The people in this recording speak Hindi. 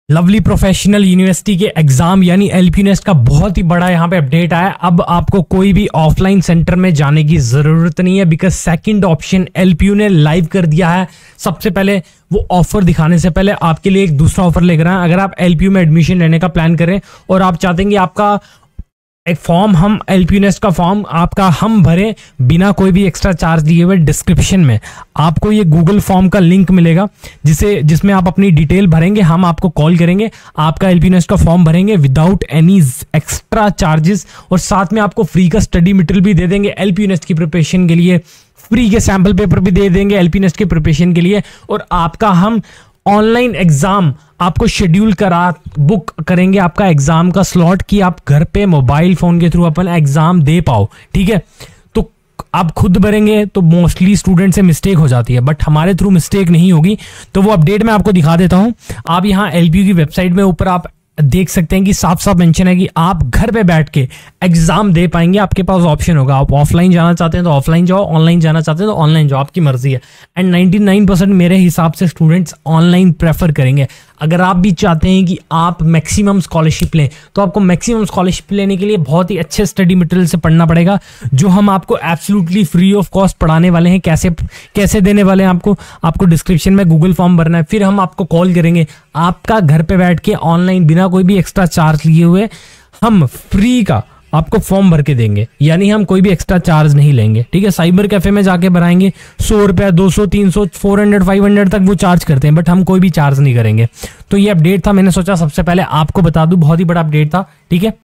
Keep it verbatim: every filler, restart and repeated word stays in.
लवली प्रोफेशनल यूनिवर्सिटी के एग्जाम यानी एलपीयूनेस्ट का बहुत ही बड़ा यहाँ पे अपडेट आया। अब आपको कोई भी ऑफलाइन सेंटर में जाने की जरूरत नहीं है, बिकॉज सेकंड ऑप्शन एलपीयू ने लाइव कर दिया है। सबसे पहले वो ऑफर दिखाने से पहले आपके लिए एक दूसरा ऑफर लेकर आए। अगर आप एलपीयू में एडमिशन लेने का प्लान करें और आप चाहते हैं कि आपका एक फॉर्म हम एलपीयूनेस्ट का फॉर्म आपका हम भरें बिना कोई भी एक्स्ट्रा चार्ज दिए हुए, डिस्क्रिप्शन में आपको ये गूगल फॉर्म का लिंक मिलेगा जिसे जिसमें आप अपनी डिटेल भरेंगे, हम आपको कॉल करेंगे, आपका एलपीयूनेस्ट का फॉर्म भरेंगे विदाउट एनी एक्स्ट्रा चार्जेस और साथ में आपको फ्री का स्टडी मटेरियल भी दे देंगे एलपीयूनेस्ट की प्रिपरेशन के लिए, फ्री के सैम्पल पेपर भी दे देंगे एलपीयूनेस्ट की प्रिपरेशन के लिए और आपका हम ऑनलाइन एग्जाम आपको शेड्यूल करा बुक करेंगे आपका एग्जाम का स्लॉट कि आप घर पे मोबाइल फोन के थ्रू अपन एग्जाम दे पाओ। ठीक है, तो आप खुद भरेंगे तो मोस्टली स्टूडेंट से मिस्टेक हो जाती है, बट हमारे थ्रू मिस्टेक नहीं होगी। तो वो अपडेट मैं आपको दिखा देता हूं। आप यहाँ एलपीयू की वेबसाइट में ऊपर आप देख सकते हैं कि साफ साफ मेंशन है कि आप घर पे बैठ के एग्जाम दे पाएंगे। आपके पास ऑप्शन होगा, आप ऑफलाइन जाना चाहते हैं तो ऑफलाइन जाओ, ऑनलाइन जाना चाहते हैं तो ऑनलाइन जाओ, आपकी मर्जी है। एंड निन्यानवे परसेंट मेरे हिसाब से स्टूडेंट्स ऑनलाइन प्रेफर करेंगे। अगर आप भी चाहते हैं कि आप मैक्सिमम स्कॉलरशिप लें तो आपको मैक्सिमम स्कॉलरशिप लेने के लिए बहुत ही अच्छे स्टडी मटेरियल से पढ़ना पड़ेगा, जो हम आपको एब्सोल्युटली फ्री ऑफ कॉस्ट पढ़ाने वाले हैं। कैसे कैसे देने वाले हैं आपको आपको डिस्क्रिप्शन में गूगल फॉर्म भरना है, फिर हम आपको कॉल करेंगे, आपका घर पे बैठ के ऑनलाइन बिना कोई भी एक्स्ट्रा चार्ज लिए हुए हम फ्री का आपको फॉर्म भर के देंगे, यानी हम कोई भी एक्स्ट्रा चार्ज नहीं लेंगे। ठीक है, साइबर कैफे में जाके भराएंगे, सौ रुपया, दो सौ, तीन सौ, फोर हंड्रेड, फाइव हंड्रेड तक वो चार्ज करते हैं, बट हम कोई भी चार्ज नहीं करेंगे। तो ये अपडेट था, मैंने सोचा सबसे पहले आपको बता दूं, बहुत ही बड़ा अपडेट था। ठीक है।